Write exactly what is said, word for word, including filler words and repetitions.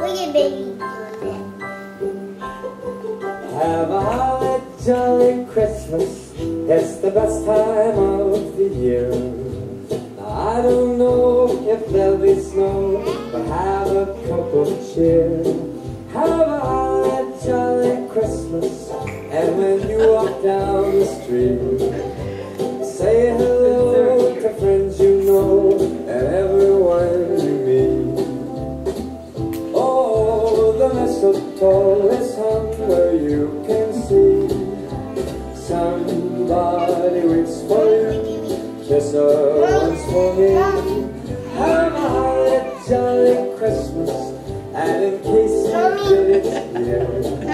your baby. Have a holly jolly Christmas. It's the best time of the year. Now, I don't know if there'll be snow, but have a cup of cheer. Have a holly jolly Christmas. And when you walk down the street, say hello to friends you know and everyone you meet. Oh, the mistletoe is hung where you can see. Somebody waits for you, kiss her once for me. Have a holly jolly Christmas, and in case you did it here,